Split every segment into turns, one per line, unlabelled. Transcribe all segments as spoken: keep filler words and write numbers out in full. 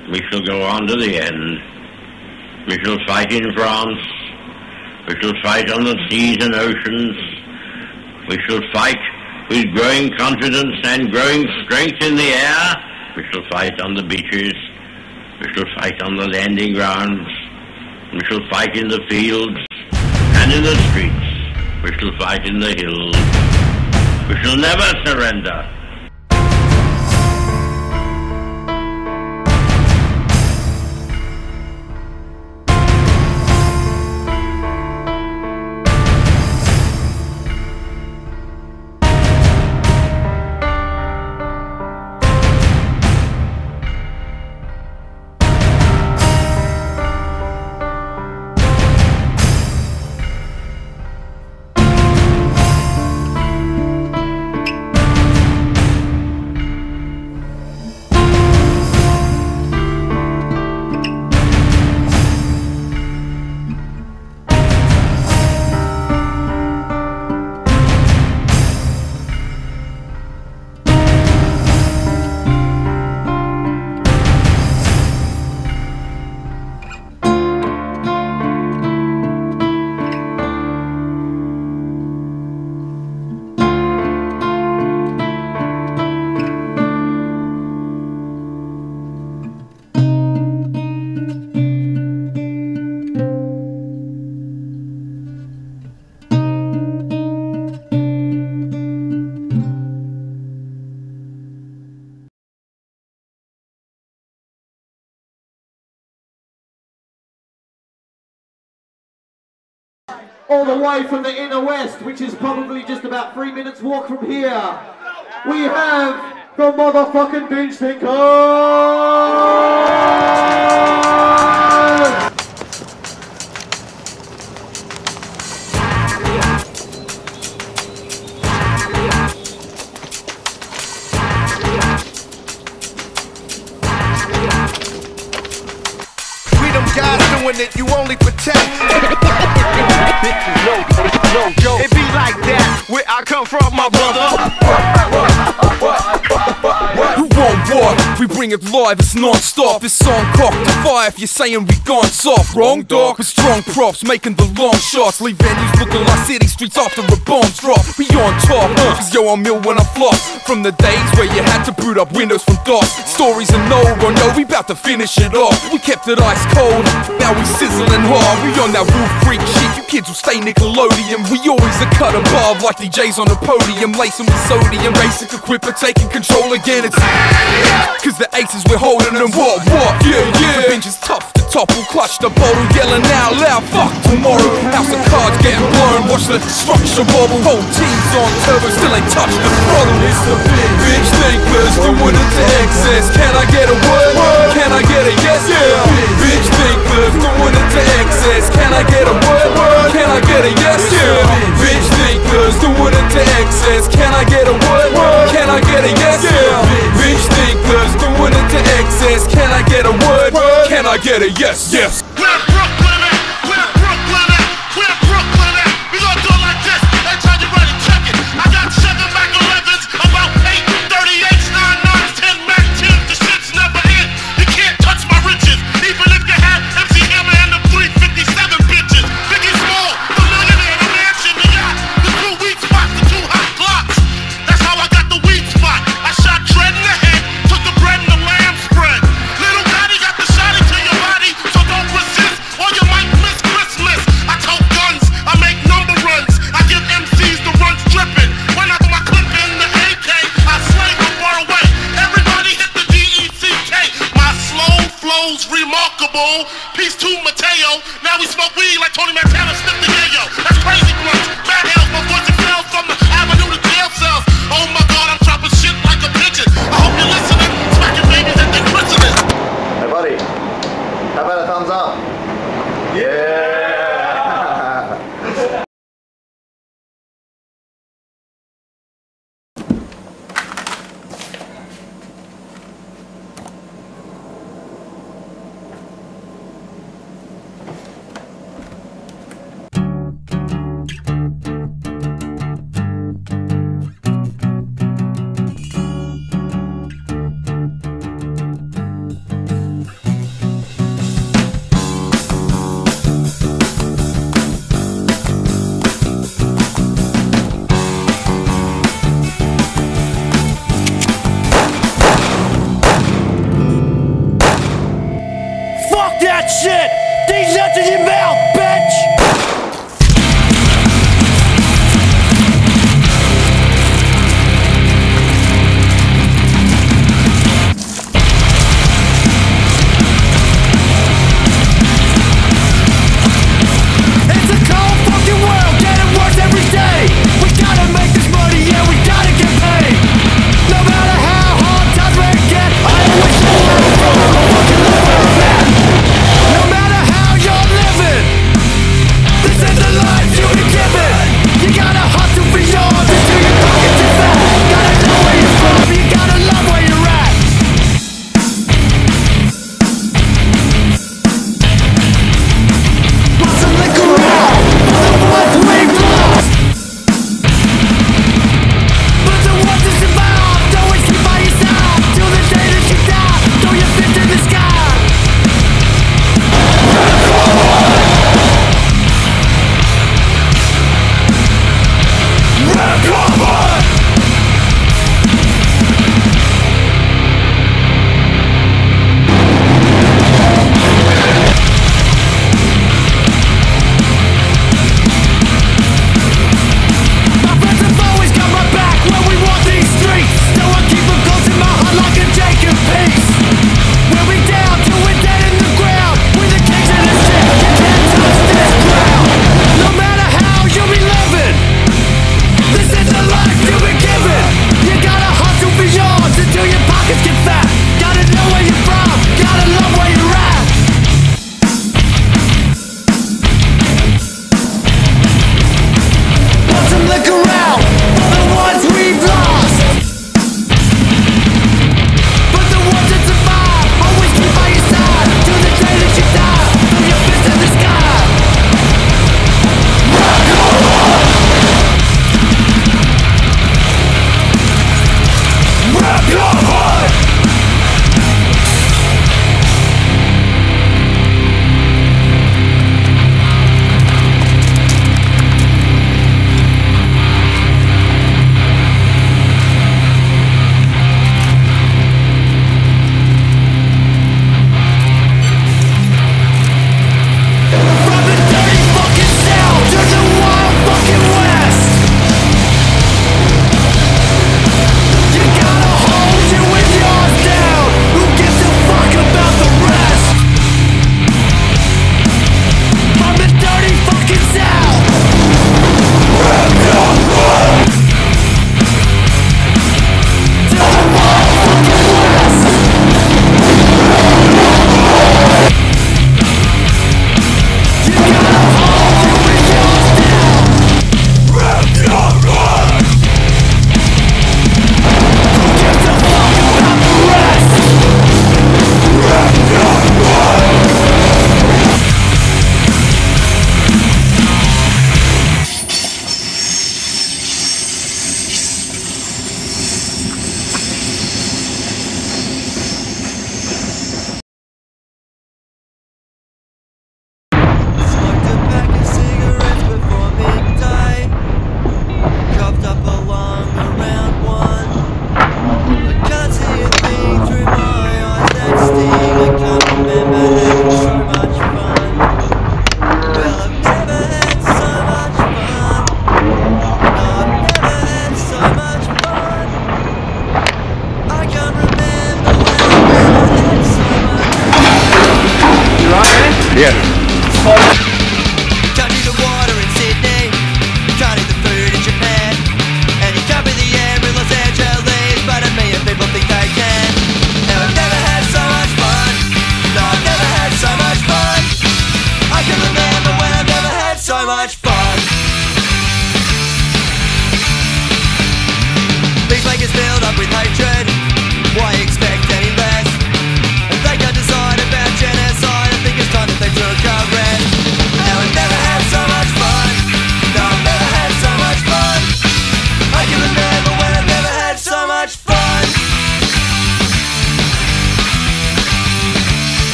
We shall go on to the end. We shall fight in France. We shall fight on the seas and oceans. We shall fight with growing confidence and growing strength in the air. We shall fight on the beaches. We shall fight on the landing grounds. We shall fight in the fields and in the streets. We shall fight in the hills. We shall never surrender.
All the way from the inner west, which is probably just about three minutes walk from here, we have the motherfucking Binge Thinkers!
We them guys doing it, you only pretend. No, no, no, it be like that where I come from, my brother.
Who want war? We bring it live, it's non-stop. This song cocked to fire if you're saying we gone soft. Wrong dog, with strong props, making the long shots. Leave venues looking like city streets after a bomb's drop. We on top, uh, cause yo I'm ill when I flop. From the days where you had to boot up Windows from DOS. Stories and no, oh no, we bout to finish it off. We kept it ice cold, now we sizzling hard. We on that Wolf Creek shit, you kids will stay Nickelodeon. We always a cut above, like D Js on the podium. Lacing with sodium, basic equipment taking control again. It's cause the aces we're holding them. What, what, yeah, yeah. The bench is tough to topple, clutch the bottle, yelling out loud, fuck tomorrow. House of cards getting blown, watch the structure bubble. Whole team's on turbo, still ain't touched the throttle. It's the big bitch thinkers doing it to excess. Can I get a word? Can I get a yes? Yeah. Bitch thinkers doing it to excess. Can I get a word? Can I get a yes? Yeah. Bitch thinkers doing it to excess. Can I get a word? Can I get a yes? Yeah. Bitch thinkers doing it to excess. Can I get a word? Can I get a yes? Yes.
Where Brooklyn at? Where Brooklyn at? Where Brooklyn at? We gon' do it like this. Every time you ready, check it. I got seven Mac elevens, about eight thirty-eights, nine nines, ten Mac tens. The shit's never in. You can't touch my riches, even if you had M C Hammer and the three fifty-seven bitches. Biggie Small, the millionaire, the mansion, the yacht, the two weak spots, the two hot blocks. That's how I got the weak spot. I shot Dread in the head, took the bread and the lamb spread. Little Daddy got the shot into your body, so don't resist.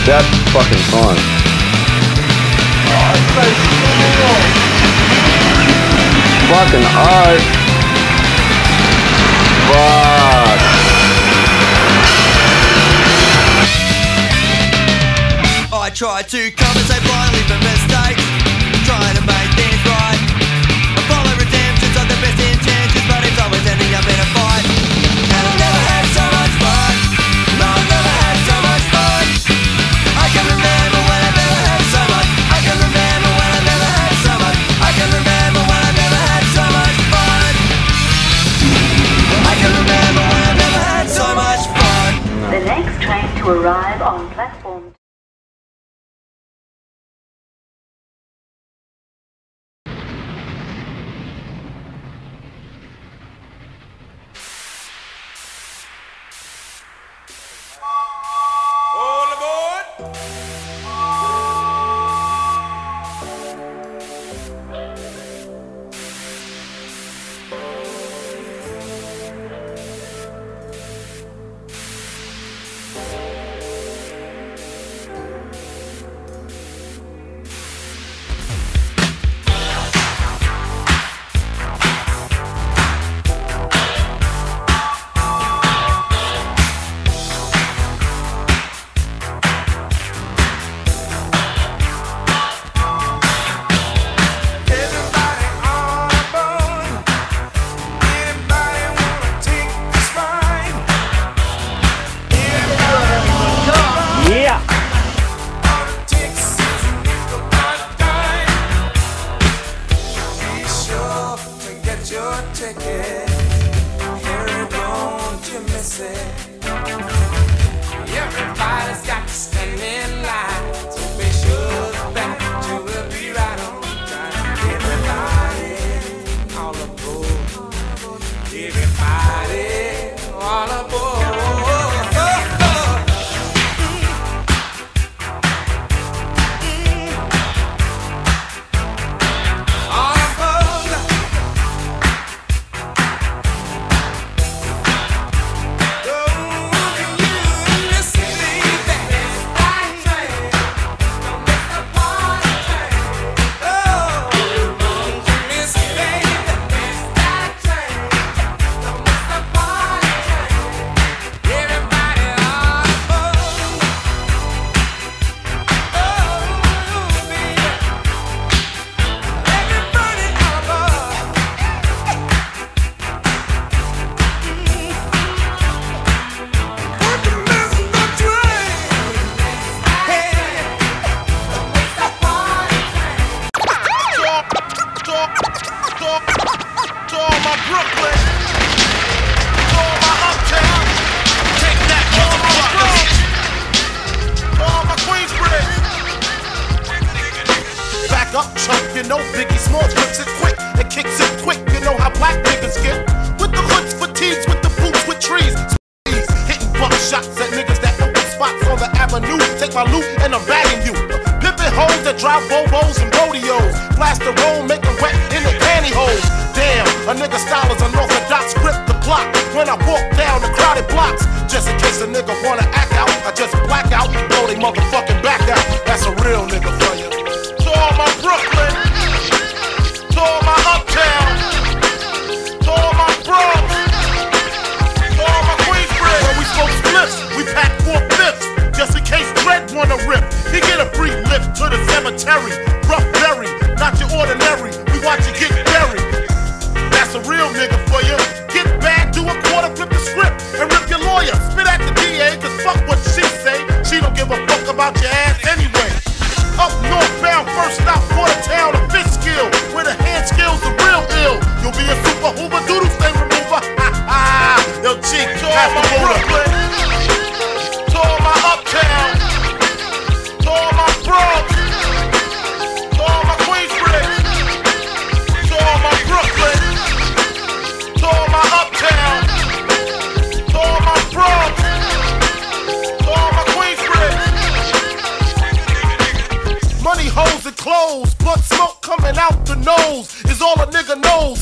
about fucking time. Fucking art. Fuck.
I tried to compensate blindly for mistakes, trying to make things right. I follow redemptions of the best intentions, but it's always ending up in a fight. And I've never had so much fun. No, I've never had so much fun. I can remember when I've never had so much. I can remember when I've never had so much. I can remember when I've never had so much fun. I can remember when I've never had so much fun.
The next train to arrive on platform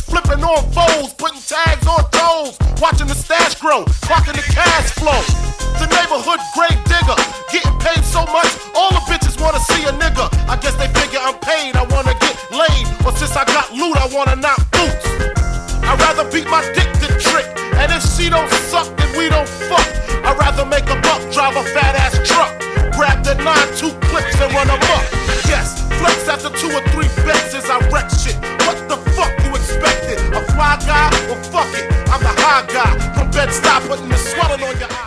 Watching the stash grow, watching the cash flow. the neighborhood grave digger. Getting paid so much, all the bitches wanna see a nigga. I guess they figure I'm paid, I wanna get laid. Or since I got loot, I wanna knock boots. I'd rather beat my dick than trick. And if she don't suck, then we don't fuck. I'd rather make a buck, drive a fat ass truck. Grab the nine, two clips and run amok. Yes, flex after two or three bets as I wreck shit. What the fuck you expected? A fly guy? Well fuck it, I'm the high guy. From Bed-Stuy putting the swelling on your eye.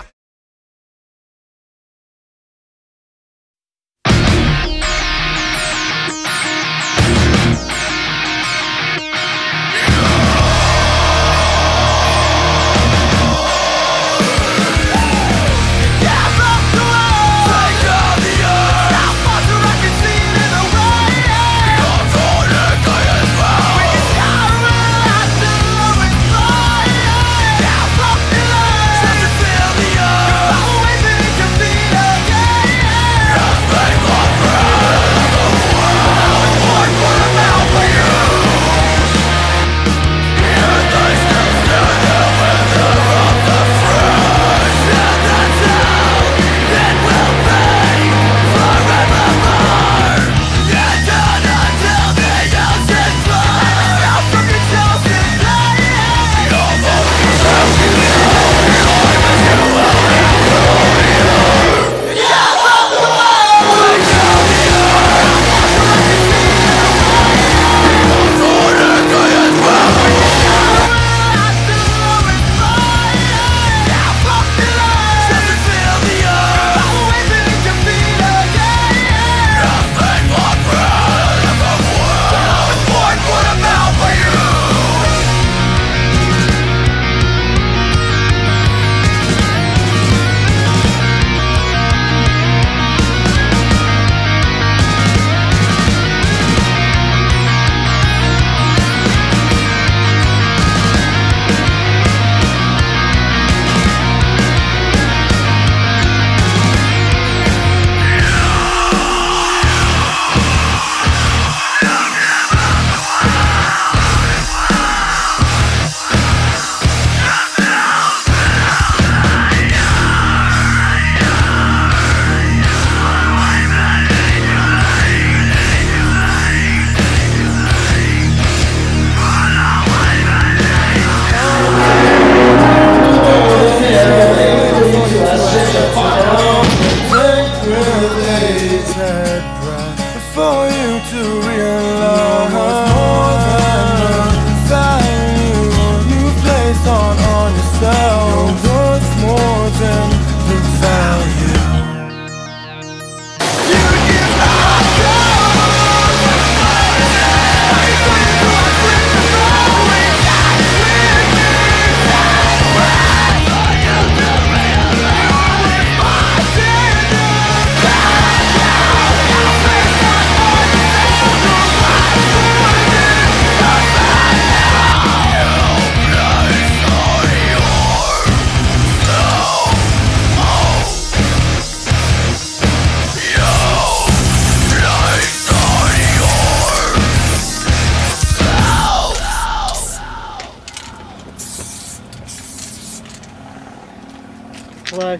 Hello.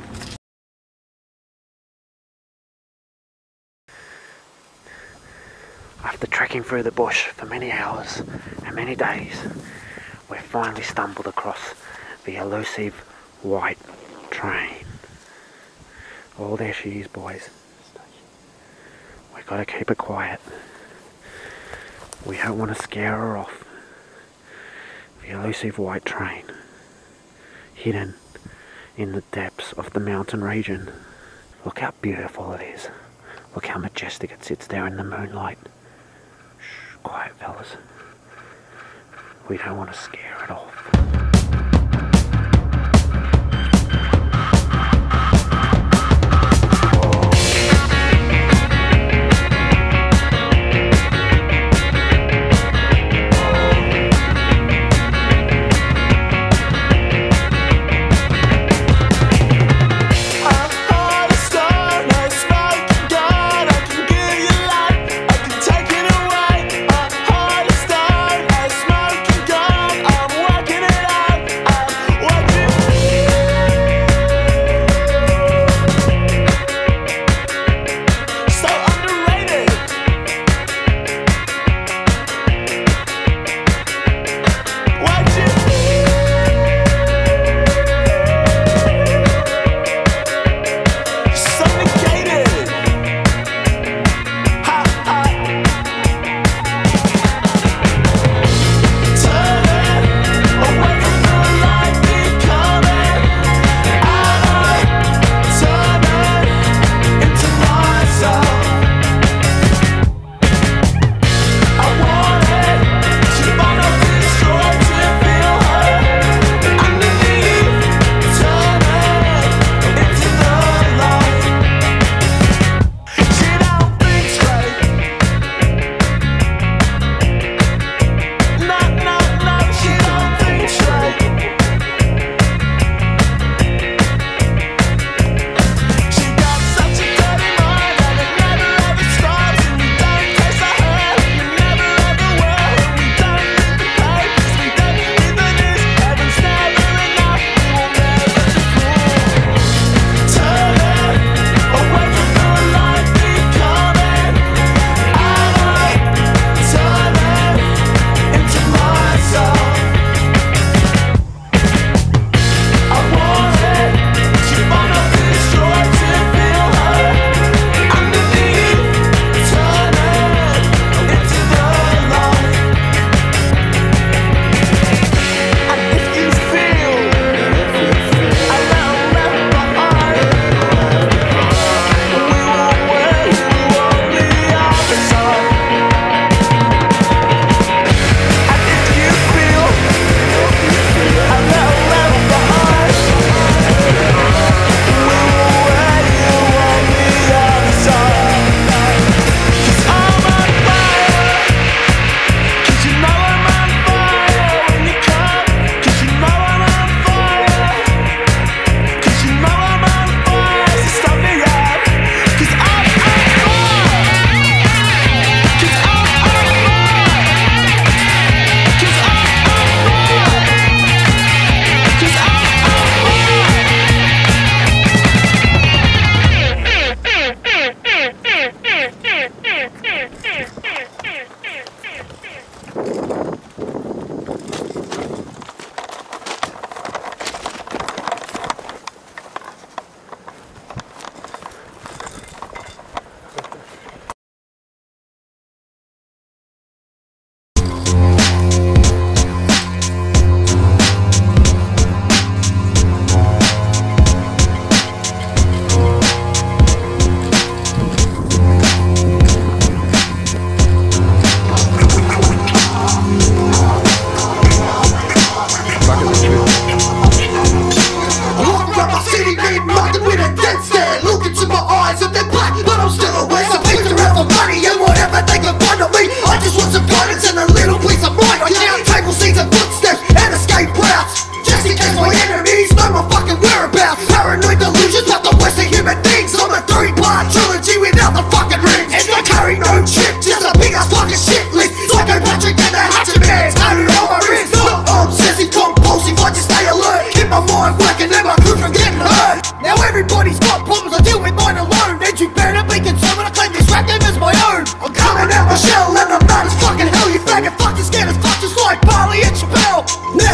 After trekking through the bush for many hours and many days, we've finally stumbled across the elusive white train. Oh, there she is, boys. We've got to keep her quiet. We don't want to scare her off. The elusive white train, hidden in the depths of the mountain region. Look how beautiful it is. Look how majestic it sits there in the moonlight. Shh, quiet fellas. We don't want to scare it off.
Take it away, a heart of stone, a smoking gun. I'm working.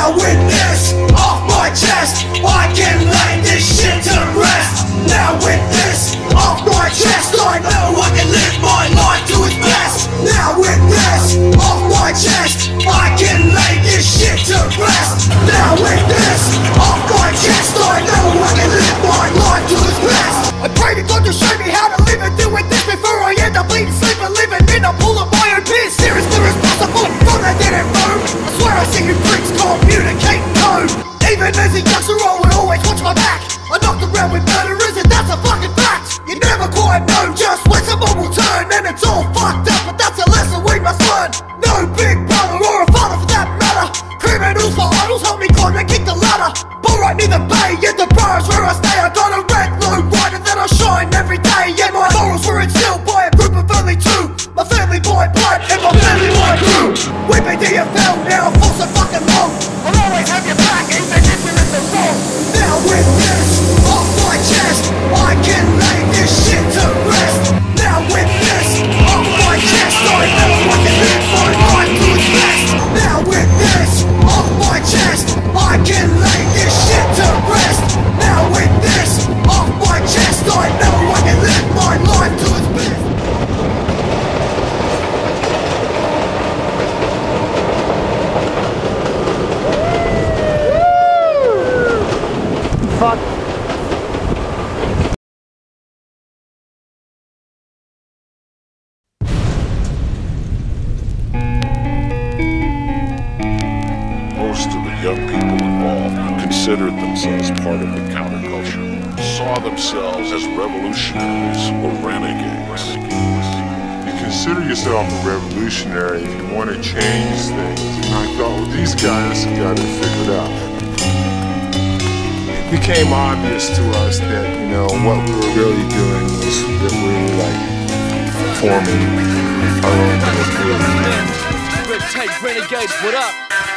Now with this off my chest, I can lay this shit to rest. Now with this off my chest, I know I can live my life to its best. Now with this off my chest, I can lay this shit to rest. Now with this off my chest, I know I can live my life to its best. I pray to God to show me how to live and do it this before I end up bleeding, sleeping, living in a pool of my own piss. Here as clear as possible from the dead and bone. I swear I see you freaks communicate code. Even as a youngster I would always watch my back. I knocked around with murderers and that's a fucking fact. You never quite know just when someone will turn, and it's all fucked up, but that's a lesson we must learn. No big brother or a father for that matter. Criminals for idols help me climb and kick the ladder. But right near the bay, at the bars where I stay, I got a red low rider that I shine every day. Yeah, my morals were instilled by a group of only two. My family by blood and my family by crew. We've been D F L now for so fucking long. I'll always have your back even if you're in the wrong. Now with this off my chest, I can lay this shit to rest. Now with this off my chest, I know I can live my life to its best. Now with this off my chest, I can lay this shit to rest. Now with this off my chest, I know I can live my life to its best.
Fuck.
Most of the young people involved considered themselves part of the counterculture, saw themselves as revolutionaries or renegades.
You consider yourself a revolutionary if you want to change things. And I thought, well, these guys got it figured out. It became obvious to us that, you know, what we were really doing was that we were like forming our own little group.
Red tape renegades, what up?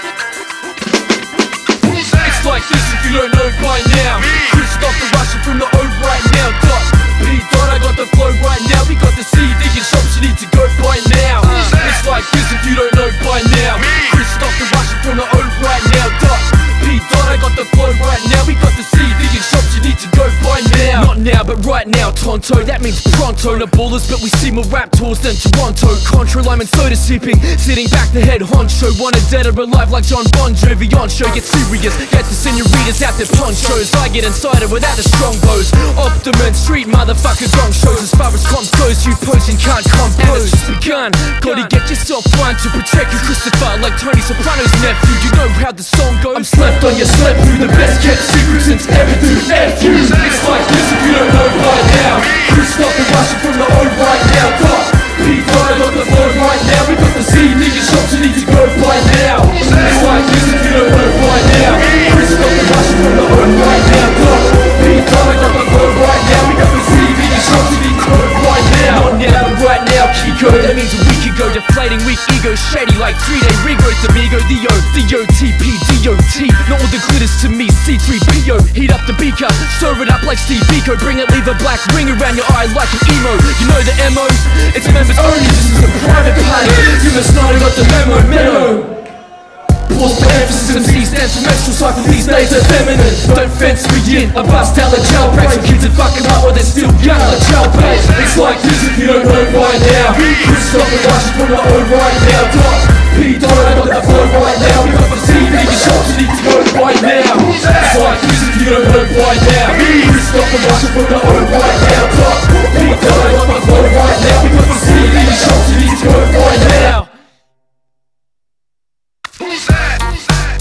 It's like this if you don't know by now. Christopher rushing from the O right now. Dot P dot, I got the flow right now. We got the C D in shops, you need to go by now. It's like this if you don't know by now. Christopher rushing from the O right now. Dot P dot, I got the flow right now. We got the C D in shops, you need to go by now. Not now, but right now, Tonto. That means pronto. No ballers, but we see more rap tours than Toronto. Contra, lime and soda sipping, sitting back the head honcho. Wanted dead or alive like John Bon Jovi on show. Get serious, get the senoritas out their ponchos. I get inside it without the strong bows. Optimum street motherfuckers on shows. As far as comms goes, you posing can't compose. It's just begun, gotta get yourself one to protect you, Christopher, like Tony Soprano's nephew. You know how the song goes. I'm slept on, you slept through the best kept secret since ever do F you. It's like this if you don't know by now. Christopher rushing from the O right now. Dot P dot, I got the flow right now. We got the C D in shops, you need to go by now. It's like this if you don't know by now. Christopher rushing from the O right now. Dot P dot, I got the flow right now. We got the C D in shops, you need to go right now. Not now, but right now, Kiko. That means a week ago, deflating weak ego, shady like three day rigorous amigo. The O, the O T P, D O T. Not all the glitters to me, C three P O. Heat up the beaker, stir it up like Steve Biko. Bring it, leave a black ring around your eye like an emo. You know the M O, it's members only, this is a private party. You must not have got the memo, memo. Pause for emphasis, M C stands for menstrual cycle, these days are feminine. Don't fence me in, I bust out like jailbreak. Some kids are fucking up while they're still young like jailbreak. It's like this if you don't know by now. Christopher rushing from the O right now. Dot P dot, I got the flow right now. We got the C D in shops, you need to go by now. It's like this if you don't know by now. Christopher rushing from the O right now. Dot P dot, I got the flow right now. We got the C D in shops, you need to go by now.
Who's that? Who's that?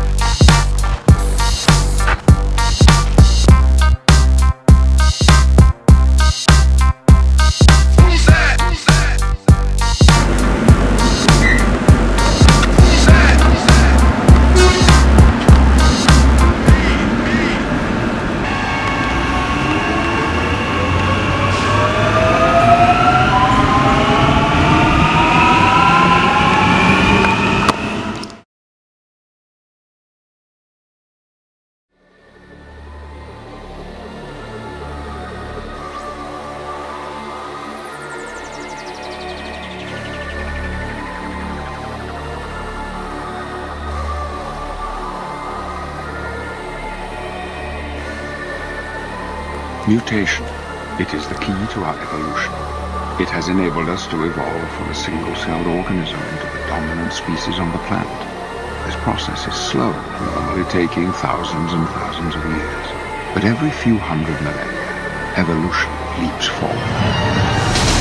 Who's that? Who's that? Who's that? Who's that?
Mutation. It is the key to our evolution. It has enabled us to evolve from a single-celled organism into the dominant species on the planet. This process is slow, normally taking thousands and thousands of years. But every few hundred millennia, evolution leaps forward.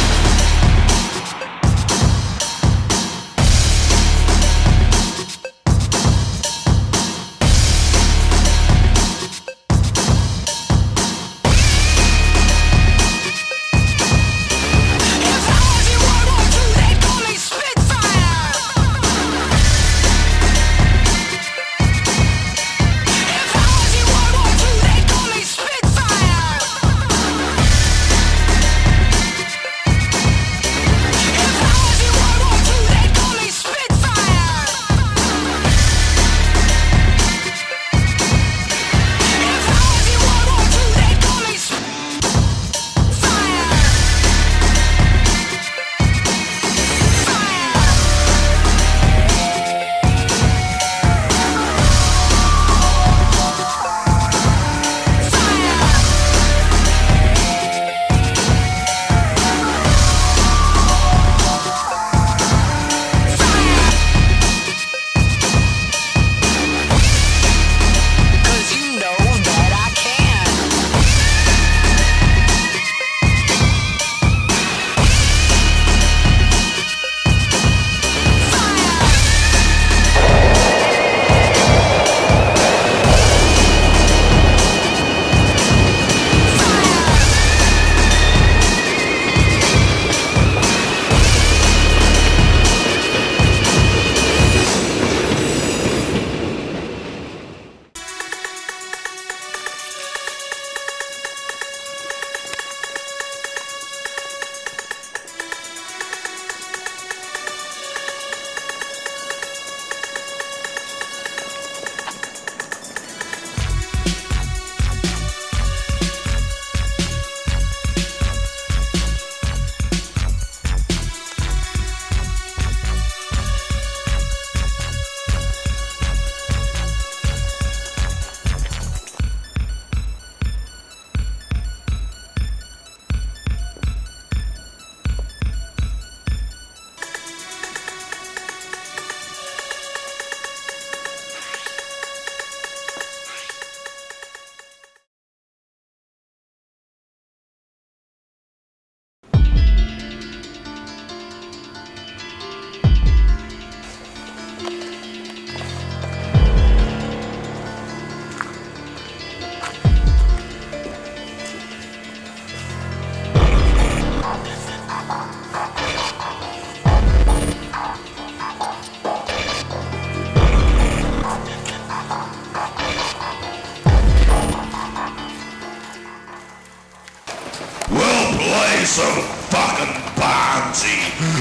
Some fucking Barnsey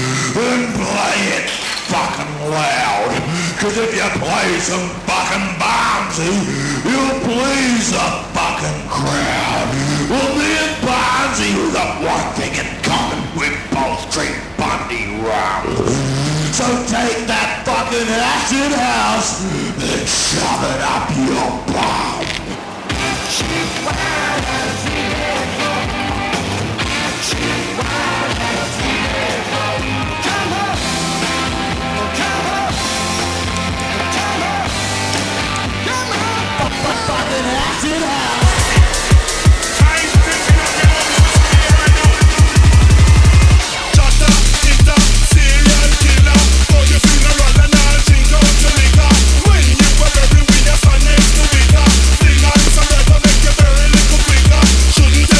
and play it fucking loud. Cause if you play some fucking Barnsey, you'll please the fucking crowd. Well, me and Barnsey have got one thing in common. We both drink Bundy rum. So take that fucking acid house and shove it up your bum. Fucking acid house. Just a, it's a serial killer. For your funeral and I'll drink out your liquor. When you were buried with your son next to Victor, sing on some rhythm, make you very little quicker. Shouldn't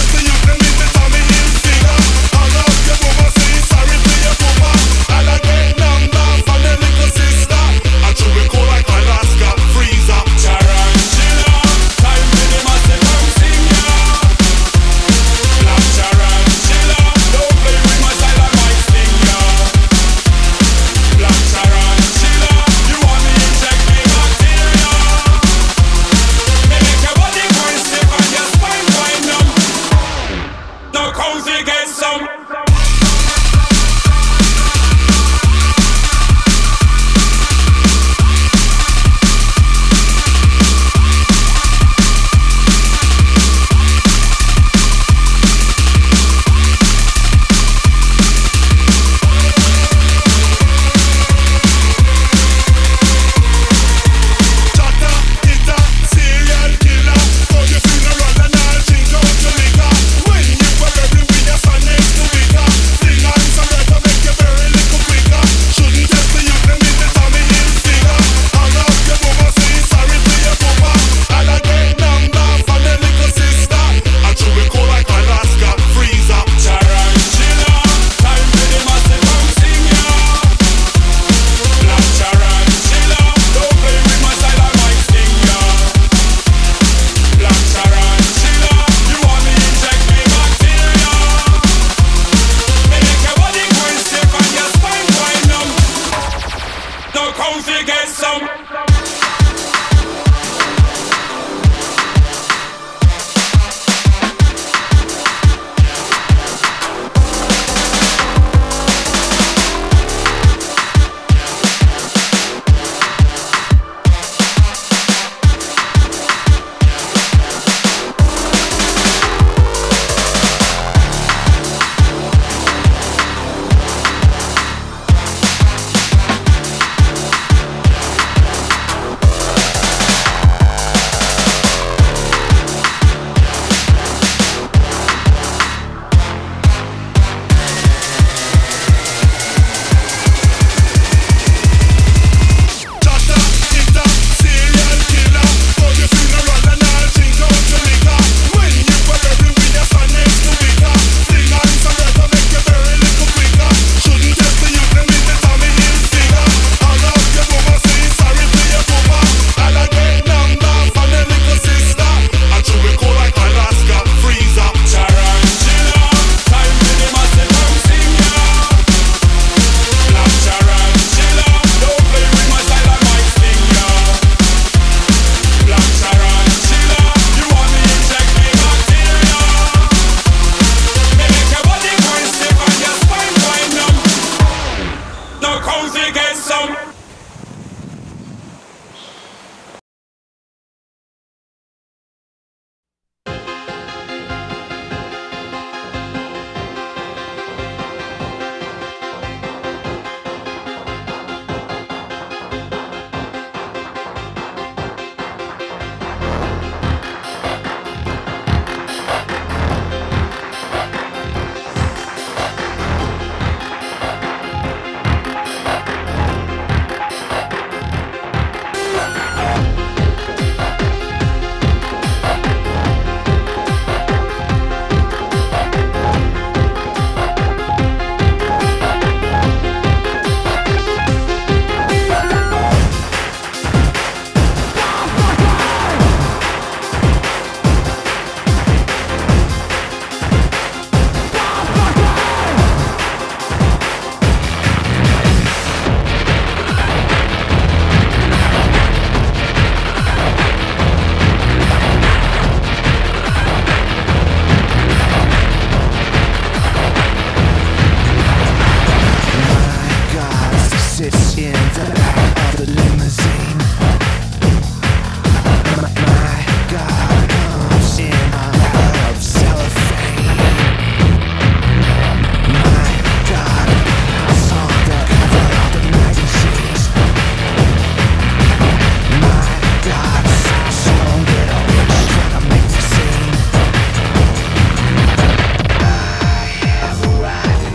to get some.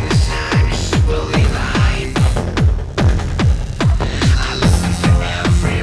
Every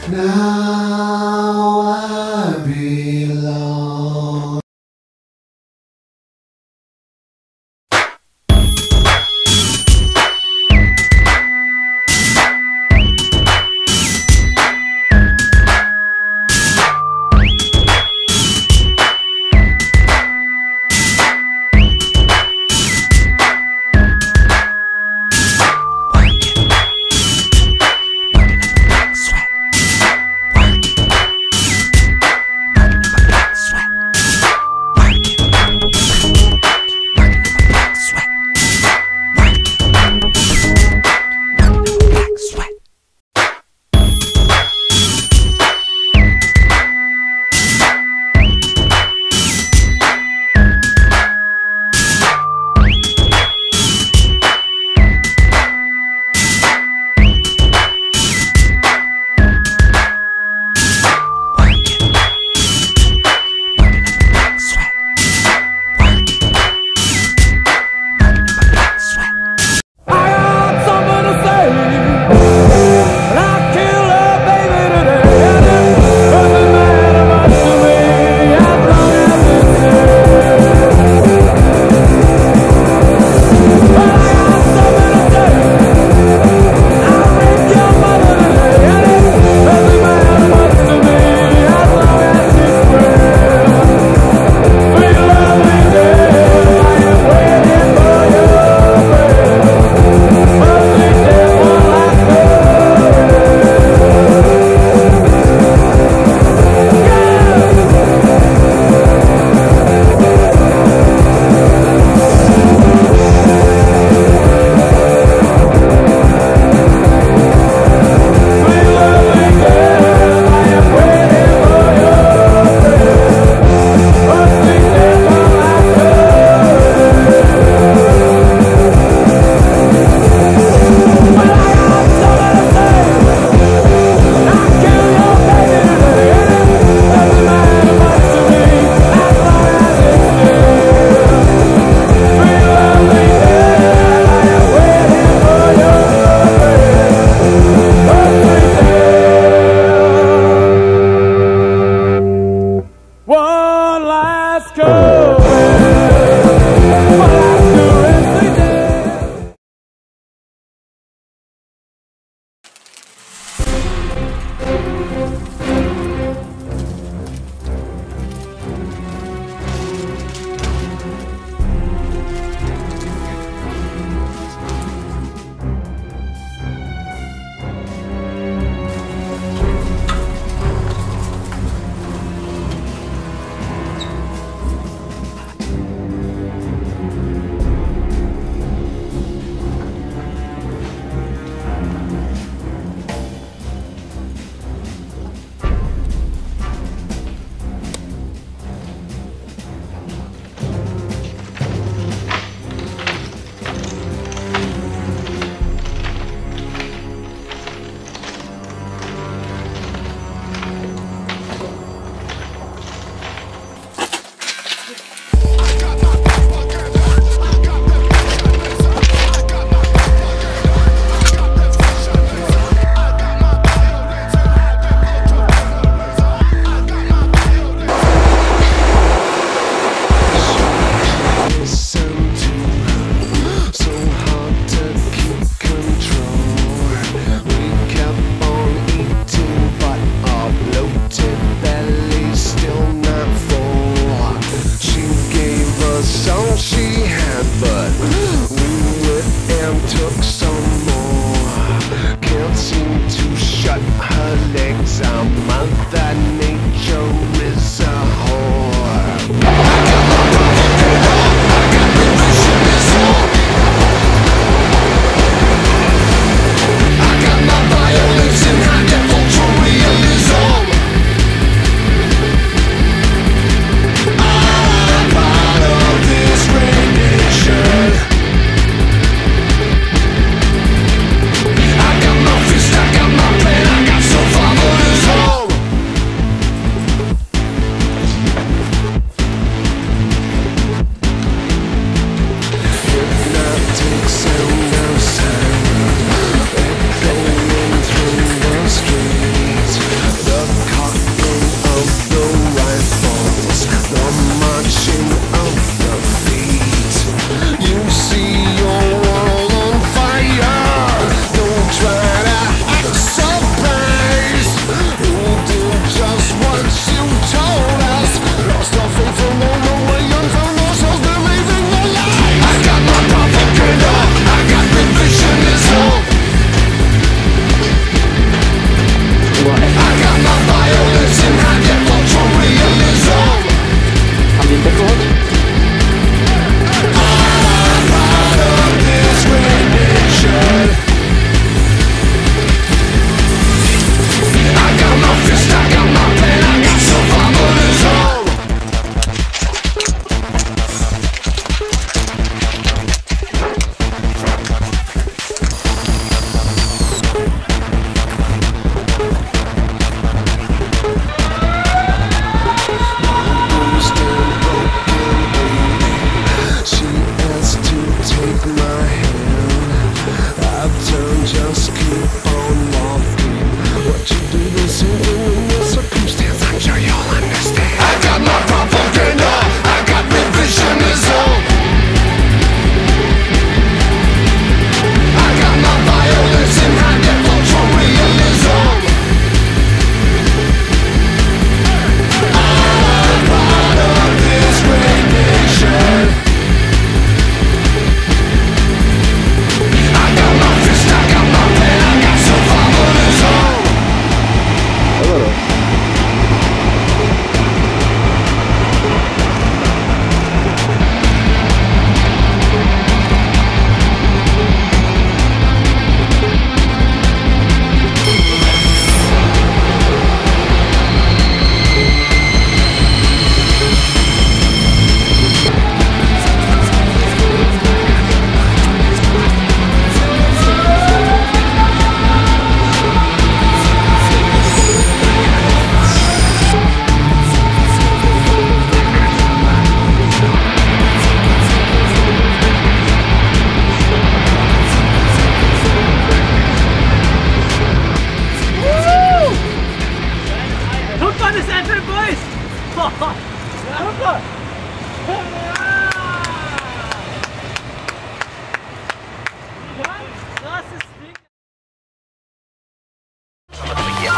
Now I belong.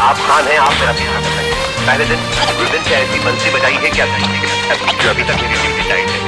आप खान हैं, आप मेरा ध्यान रखेंगे। पहले दिन उस दिन से ऐसी बंसी बजाई है क्या जो अभी तक मेरी ड्यूटी जाए थे।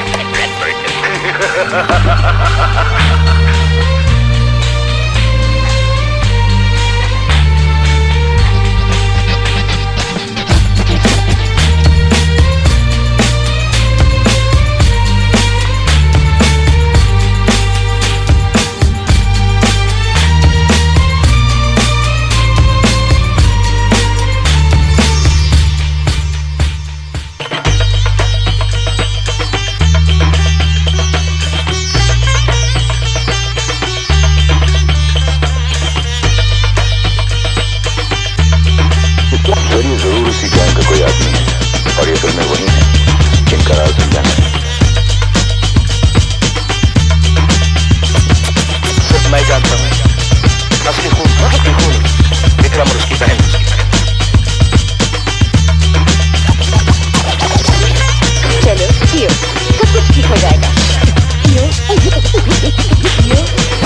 जरूर उसी गैंग का कोई आदमी है और ये फिल्में वही हैं जिनका राज अनजाना है।
सिर्फ मैं जानता हूँ असली खून असली खून विक्रम और उसकी बहन।
चलो पियो, सब कुछ ठीक हो जाएगा। पियो, पियो।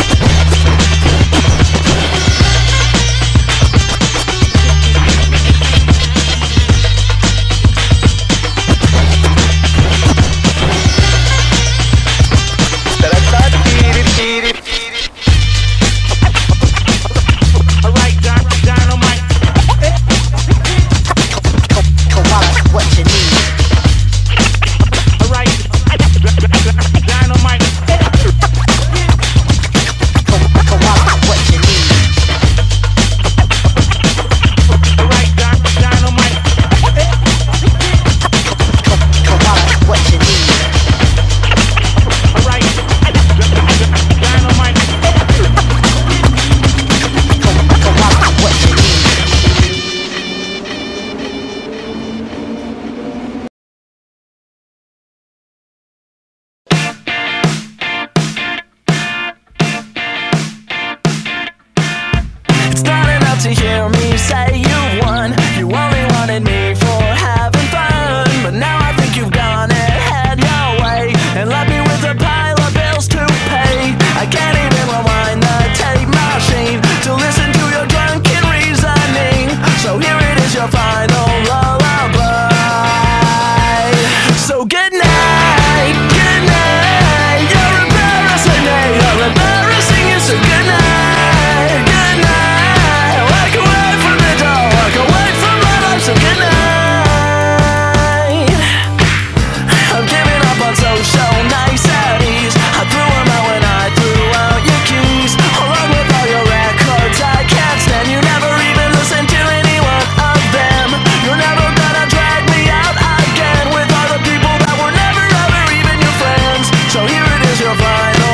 To hear me say you won. You only wanted me for having fun, but now I think you've gone ahead your way and left me with a pile of bills to pay. I can't even rewind the tape machine to listen to your drunken reasoning. So here it is, your final lullaby. So good night, good night. You're embarrassing me, you're embarrassing you. So good night, good night. So good night. I'm giving up on social niceties. I threw them out when I threw out your keys, along with all your records I can't stand. You never even listen to any one of them. You're never gonna drag me out again with all the people that were never ever even your friends. So here it is, your final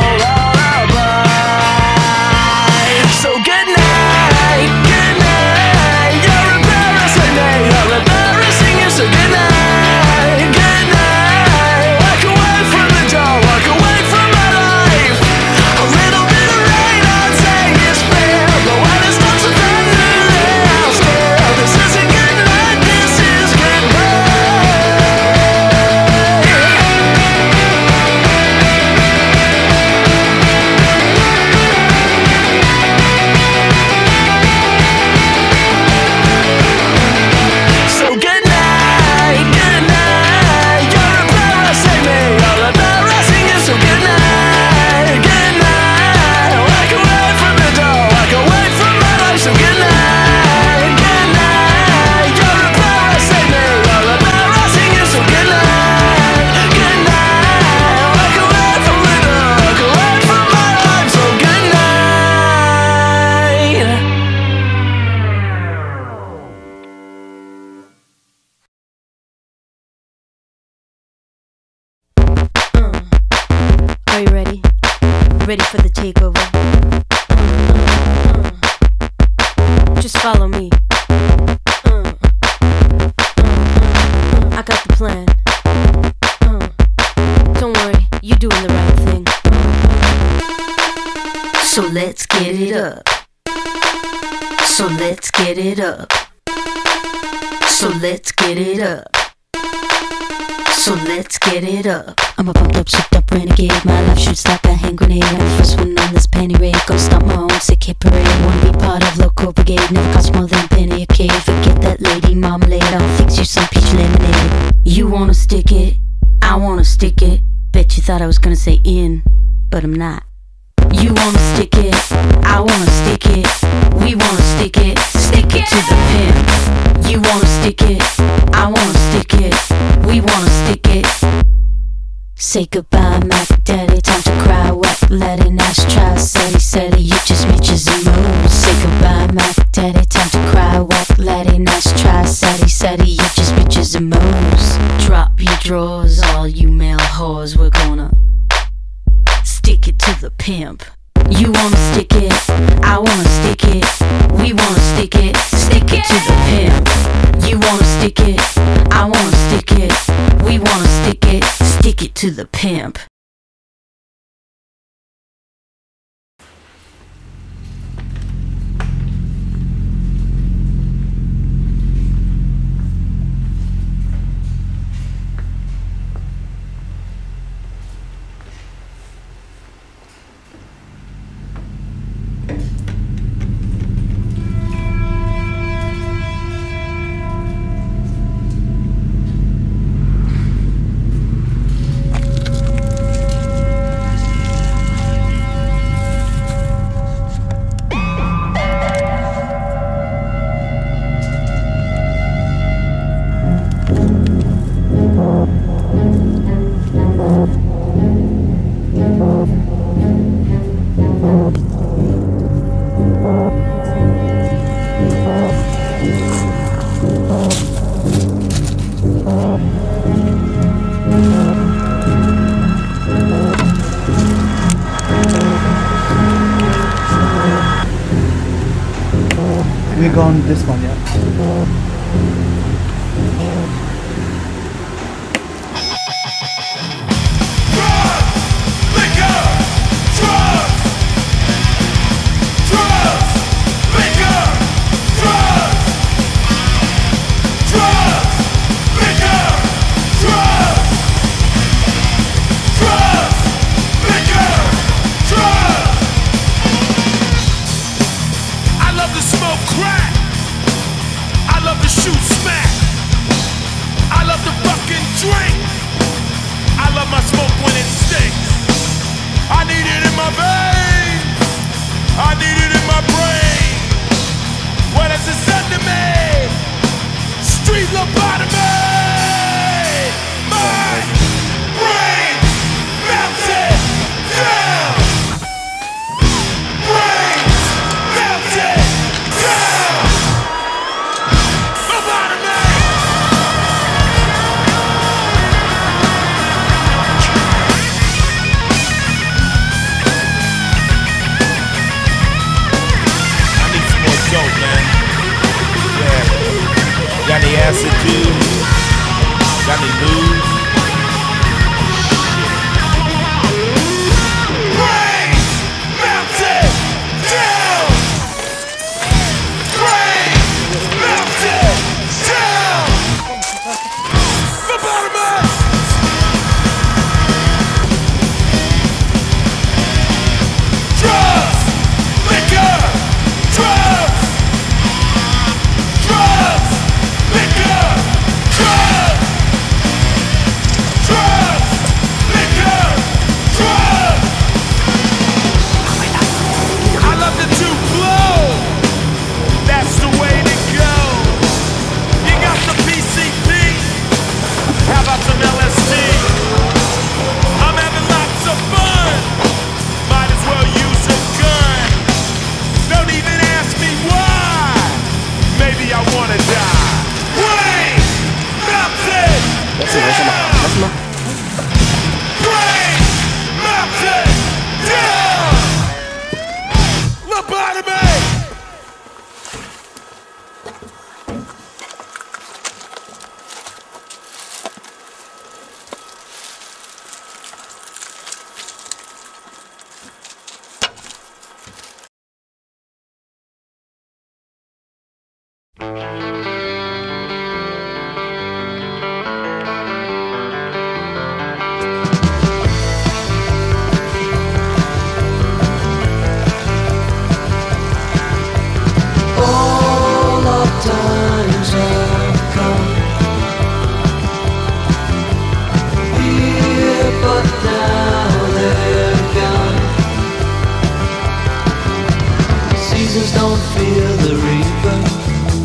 lullaby. So good night, good night. You're embarrassing me, you're embarrassing you. So good night, good night. Walk away from the door, walk away from my life. A little bit of rain, I'd say is fair, but when it's not so thunder, I'll stare. This isn't good night, this is So good night, good night. You're embarrassing me, you're embarrassing you. So good night, good night. Walk away from the door, walk away from my life. So good night, good night. You're embarrassing me, you're embarrassing you. So good night, good night. Walk away from the door, walk away from my life. So good night.
Are you ready? Ready for the takeover? Just follow me. I got the plan. Don't worry, you're doing the right thing. So let's get it up. So let's get it up. So let's get it up. So let's get it up. I'm a pumped up, souped up renegade. My life shoots like a hand grenade. I'm the first one on this panty raid. Gonna start my own sick hit parade. Wanna be part of local brigade. Never cost more than a penny a cake. Forget that lady marmalade. I'll fix you some peach lemonade. You wanna stick it? I wanna stick it. Bet you thought I was gonna say in, but I'm not. You wanna stick it? I wanna stick it. We wanna stick it. Stick it to the pimp. You wanna stick it? I wanna stick it. We wanna stick it. Say goodbye, Mac Daddy. Time to cry, wet, let it ash, try, setty, setty. You just bitches and moves. Say goodbye, Mac Daddy. Time to cry, wet, let it ash, try, setty, setty. You just bitches and moves. Drop your drawers, all you male whores. We're gonna stick it to the pimp. You wanna stick it, I wanna stick it. We wanna stick it, stick it to the pimp. You wanna stick it, I wanna stick it. We wanna stick it, stick it to the pimp.
We go on this one, yeah.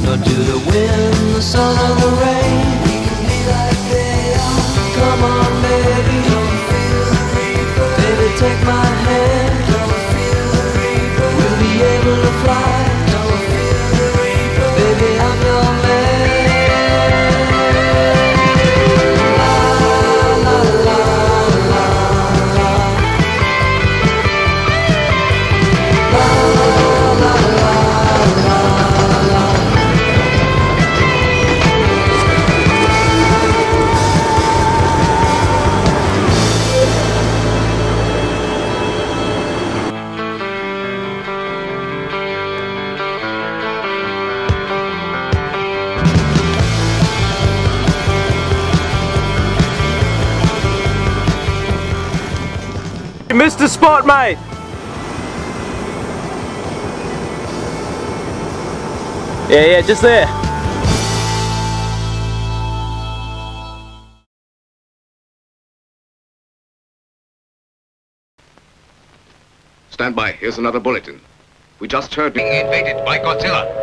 Or to the wind, the sun or the rain, we can be like they are. Come on baby, don't feel the reaper. Baby take my hand, don't feel the reaper. We'll be able to fly, don't feel the reaper. Baby I'm your man.
Mister Spot, mate! Yeah, yeah, just there.
Stand by, here's another bulletin. We just heard being invaded by Godzilla.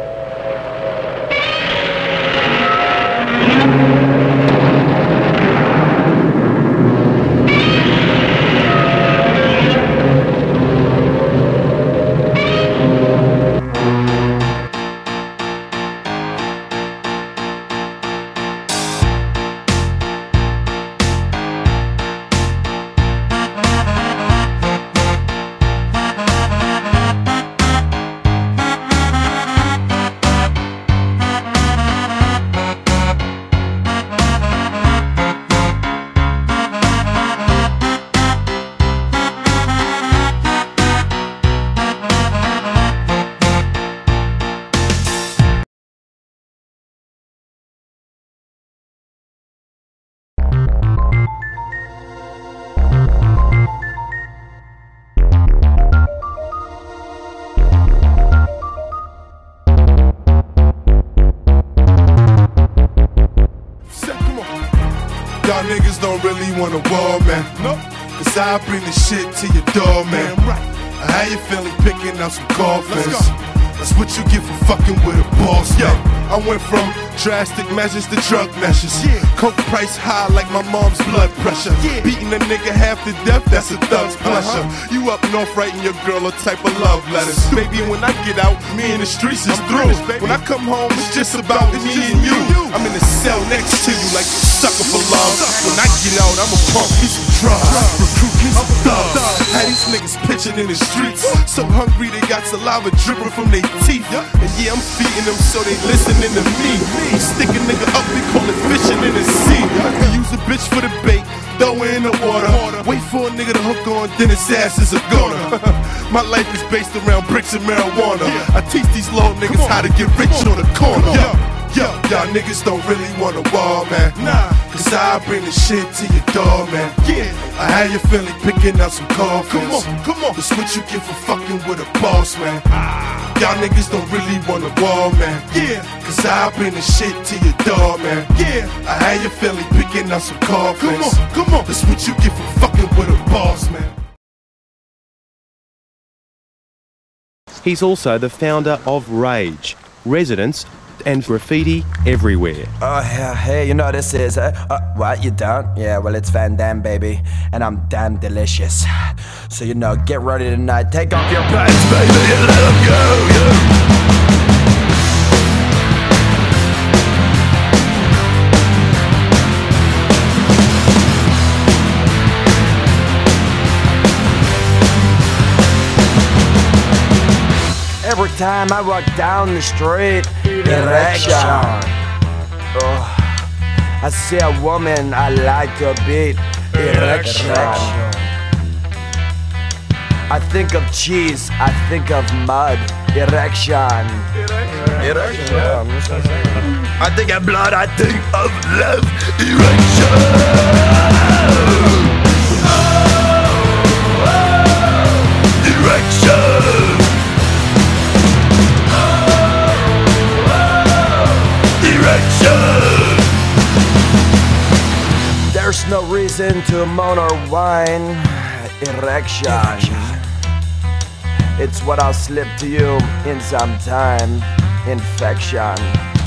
Y'all niggas don't really want a war, man. No. Cause I bring the shit to your door, man. Right. How you feeling picking out some coffins? That's what you get for fucking with a boss, man. I went from drastic measures to drug measures. Yeah. Coke price high like my mom's blood pressure. Yeah. Beating a nigga half to death, that's a thug's pleasure. Uh-huh. You up north writing your girl a type of love letters. Baby, when I get out, me and the streets is through. When I come home, it's just about me and you. I'm in the cell next to you like a sucker for love. When I get out, I'm a pump me some drugs. Recruit me some thugs. Had these niggas pitching in the streets. So hungry they got saliva dripping from their teeth. And yeah, I'm feeding them so they listening to me. I'm sticking nigga up, they call it fishing in the sea. I use a bitch for the bait, throw her in the water. Wait for a nigga to hook on, then his ass is a goner. My life is based around bricks and marijuana. I teach these little niggas how to get rich on the corner. Yo, y'all niggas don't really want a war, man. Nah, cause I bring the shit to your door, man. Yeah, I had you feeling picking out some coffins. Come on, come on. That's what you get for fucking with a boss, man. Y'all niggas don't really want a war, man. Yeah, cause I bring the shit to your door, man. Yeah, I had you feeling picking out some coffins. Come on, come on. That's what you get for fucking with a boss, man.
He's also the founder of Rage, Residents and Graffiti everywhere.
Oh, yeah, hey, you know this is, uh, uh, what, you don't? Yeah, well, it's Van Damme, baby, and I'm damn delicious. So, you know, get ready tonight, take off your pants, baby, and let them go, yeah. Every time I walk down the street, erection. Oh, I see a woman I like to beat, erection. I think of cheese, I think of mud, erection. Erection. I think of blood, I think of love, erection. Oh, oh, erection. There's no reason to moan or whine. Erection. It's what I'll slip to you in some time. Infection.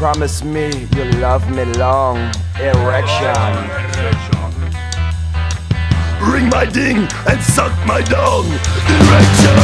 promise me you'll love me long. Erection.
Ring my ding and suck my dong. Erection.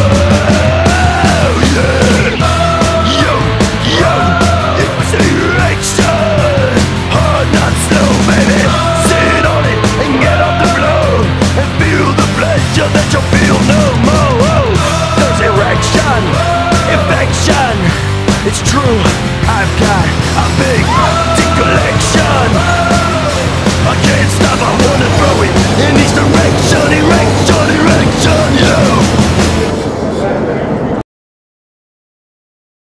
Yeah. Yo, yo, it's erection. Hard, not slow, baby. Sit on it and get off the blow and feel the pleasure that you'll feel no more. There's erection, infection. It's true, I've got a big dick collection. I can't stop, I wanna throw it in each direction. Erection, erection, yo.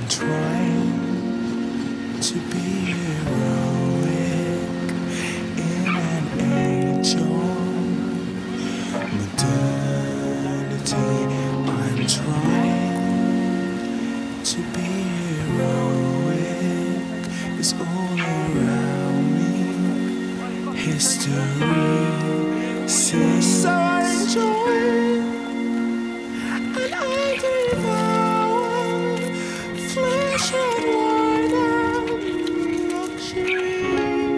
trying to be heroic in an age of modernity. I'm trying to be heroic. It's all around me. History says so. I enjoy and I devour flesh and wine and luxury.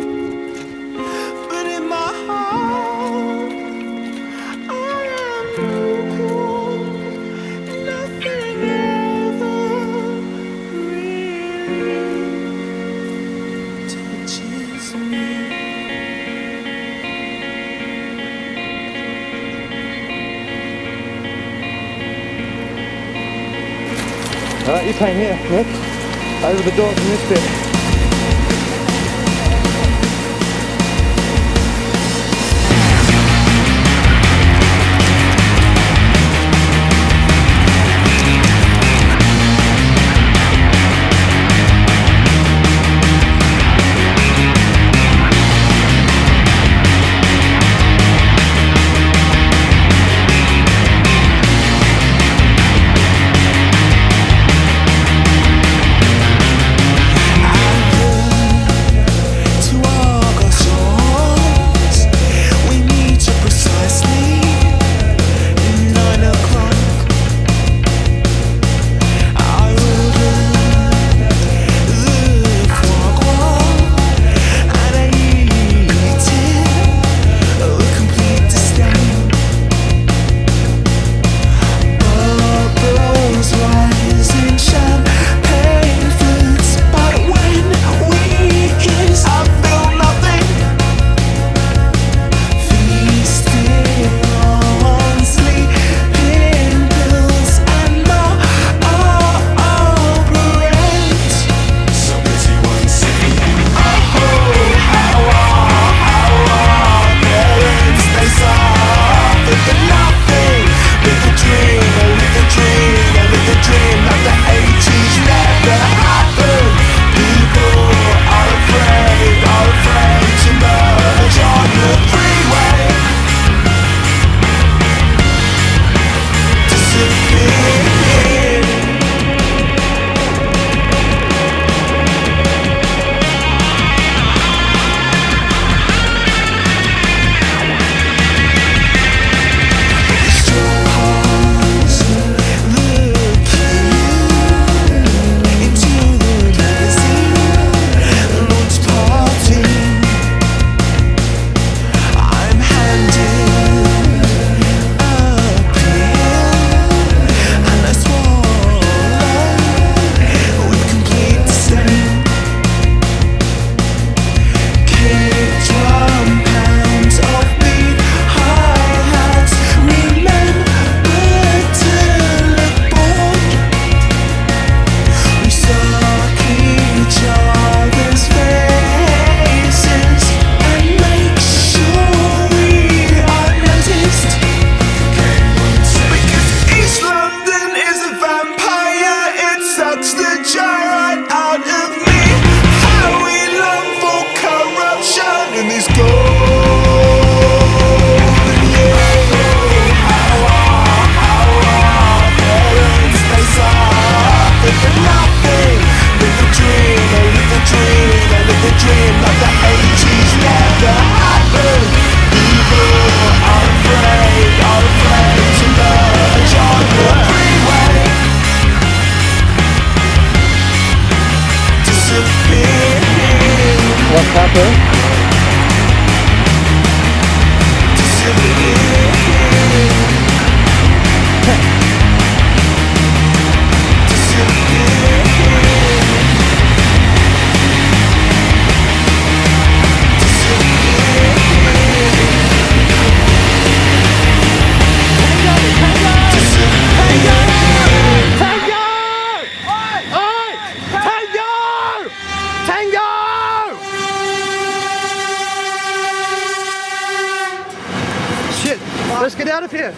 But in my heart, I am lukewarm. Nothing ever really touches me.
Alright, you came here, Nick. Over the door from this bit.
Let's get out of here.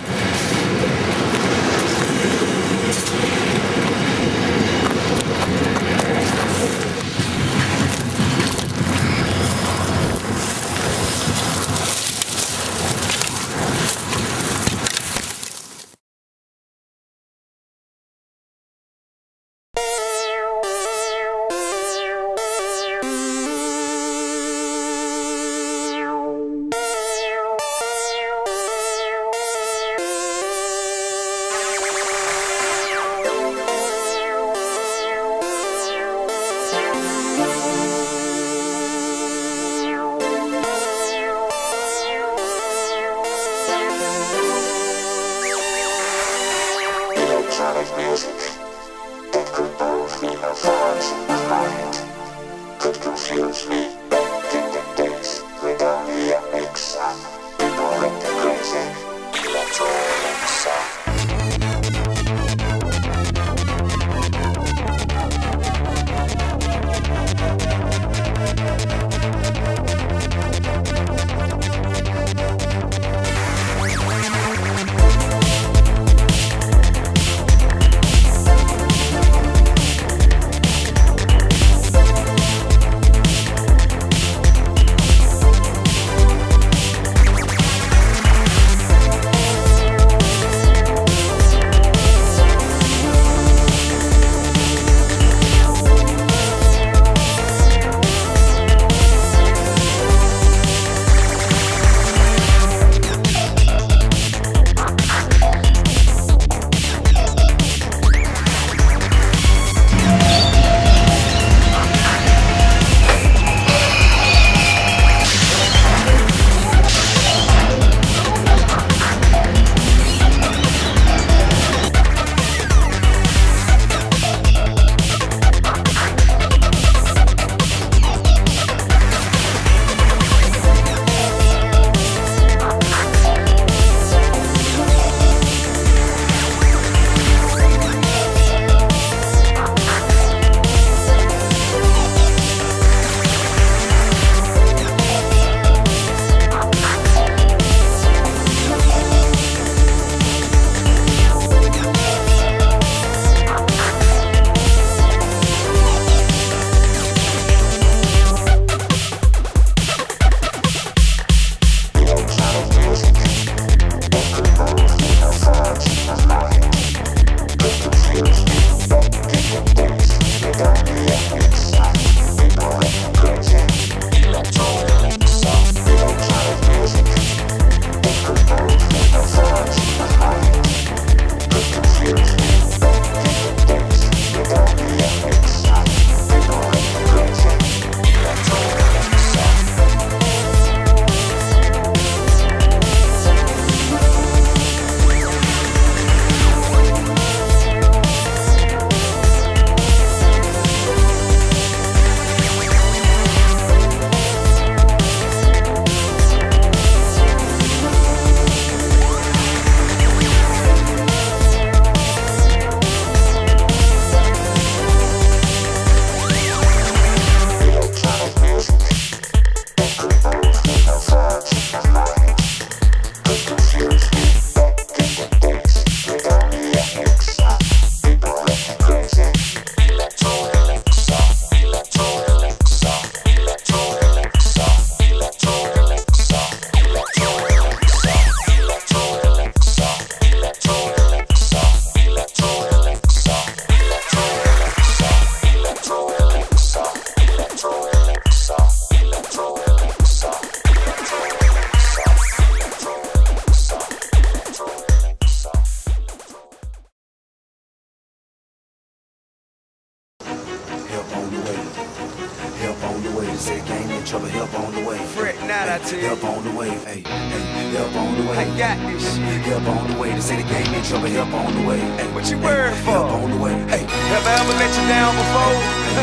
Said gang in trouble, help on the way.
Fret not, I tell you.
Help on the way, hey, hey, help on the way.
I got this shit.
Help on the way. They say the gang in trouble, help on the way. Hey,
what you worried for?
Help on the way, hey.
Have I ever let you down before?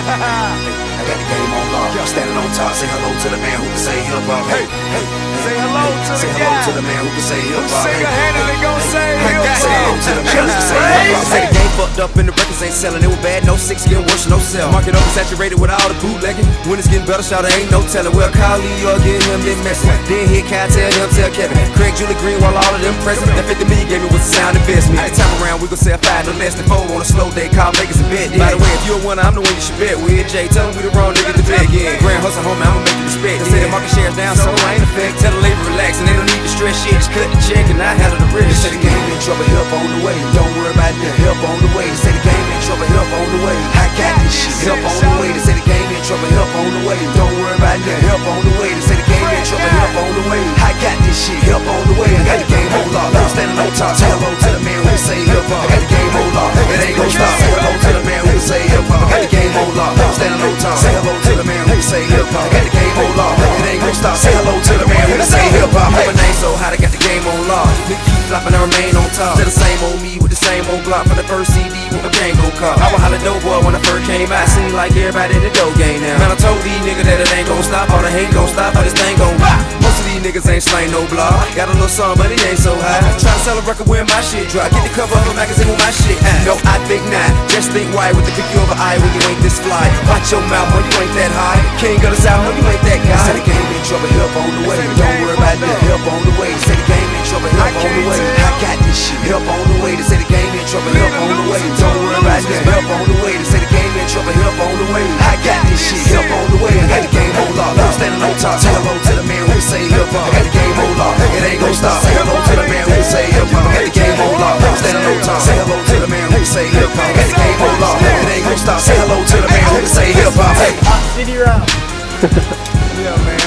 I got the game on lock. I'm standing on top. Say hello to the man who can say help out. Hey, hey,
say hello to
say
the
hello
guy
to the man who can say help out.
Single-handedly gon' say help out.
Say hello to the man who can say help out.
Say the game fucked up and the records ain't selling. It was bad, no six, getting worse, no sell. Market oversaturated with all the bootlegging. When it's getting better, shout, there ain't no telling. Well, call Lee or get him, then messing. Then hit Kai, tell him, tell Kevin. Craig, Julie Green, while all of them present. That fifty million gave me was a sound investment. This time around, we gon' sell five, no less than four on a slow day. Call Vegas and bet. By the way, if you're a winner, I'm the one you should bet with. Jay, tell him we the wrong nigga to bet again. Grand hustle, homie, I'ma make you respect. They say the market share's down, so I ain't affect. Tell the labor relax, and they don't need to stress shit. Just cut the check, and I handle the rest.
They say the game in trouble, help on the way. Don't worry about that, help on the way. They say the game in trouble, help on the way. I got this shit, help on the way. They say the game in trouble, help on the way. Don't worry about that, help on the way. They say the game in trouble, help on the way. I got this shit, help on the way. I got the game on lock, I'm standing on top. Say hello to the man who say help up. I got the game on lock, it ain't gon' stop. Say hello to the man who say help up. I got the game on lock, I'm standing on top. Say hello to the man who say help up. I got the game on lock, it ain't gon' stop. Say hello to the man who say help up.
My name so hot, I got the game on lock. Nigga keep flopping, I remain on top. Still the same old me with the same old block. For the
first C D with my Django car. I was holla dope boy when I first came out. Seemed like everybody in the dough game now. Man, I told these niggas that it ain't gon' stop. All the hate gon' stop, but this thing gon' rock. Most of these niggas ain't slain no block. Got a little song, but it ain't so high. Try to sell a record when my shit drop. Get the cover of a magazine with my shit at. No, I think not. Just think white with the pick you over eye when you ain't this fly. Watch your mouth when you ain't that high. King of the South, no, you ain't that guy.
Say the game in trouble, help on the way. Don't worry about that, help on the way. Say the game in trouble, help on the way. I got this shit, help on the way. They say the game in trouble, help on the way. Don't worry about that, help on the way. They say the game in trouble, help on the way. I got this shit, help on the way. I got the game on lock. I'm standing on top. Say hello to the man who say hip hop. I got the game on lock. It ain't gon' stop. Say hello to the man who say hip hop. I got the game on lock. I'm standing on top. Say hello to the man who say hip hop. I got the game on lock. It ain't gon' stop. Say hello to the man who say hip hop. Hey,
City round.
Yeah, man.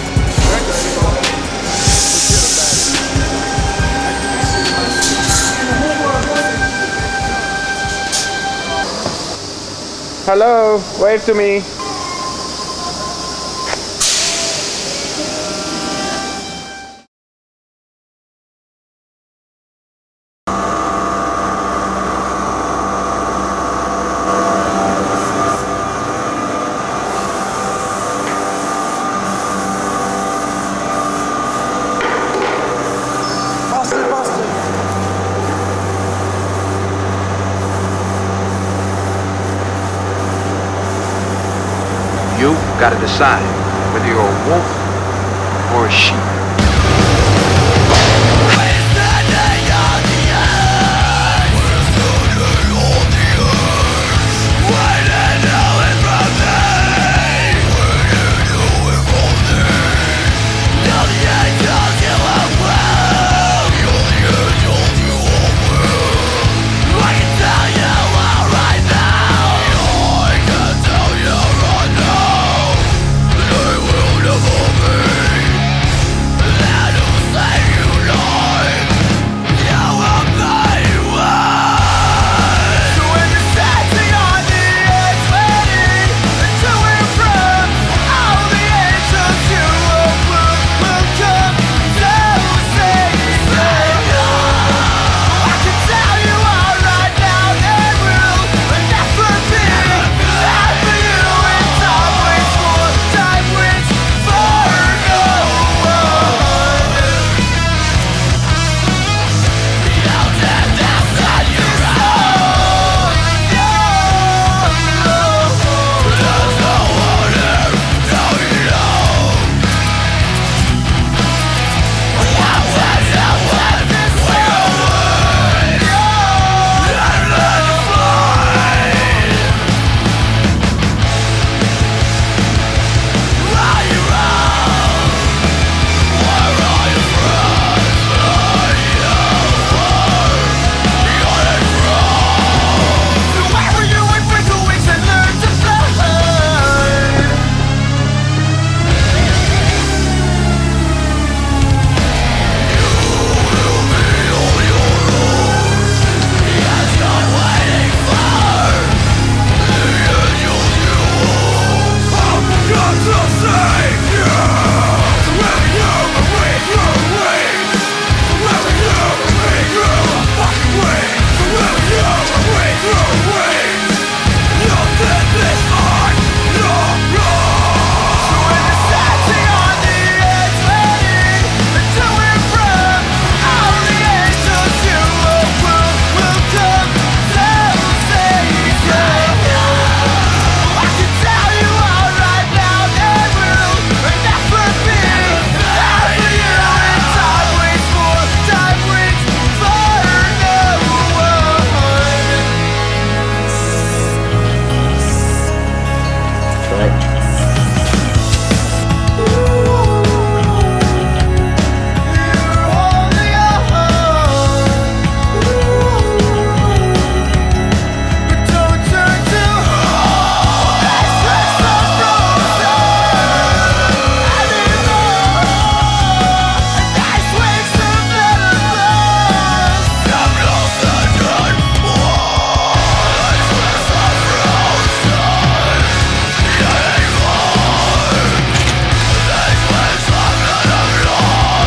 Hello, wave to me.
Boston, Boston.
You gotta decide whether you're a wolf or a sheep.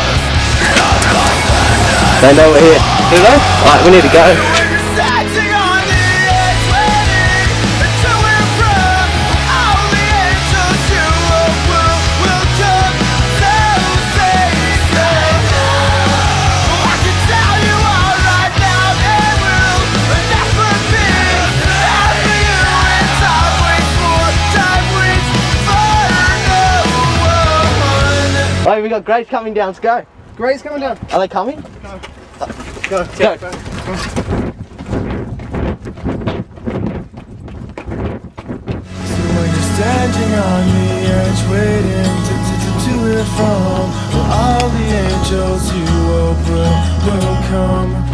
Stand over here. Here we go. Alright, we need to go.
we got Grace coming down. Let's go.
Grace coming down.
Are they coming?
No.
Uh,
Go.
Go.
Go.
When you're standing on the edge, waiting to, to, to, to and from, well, all the angels you will, will, will come.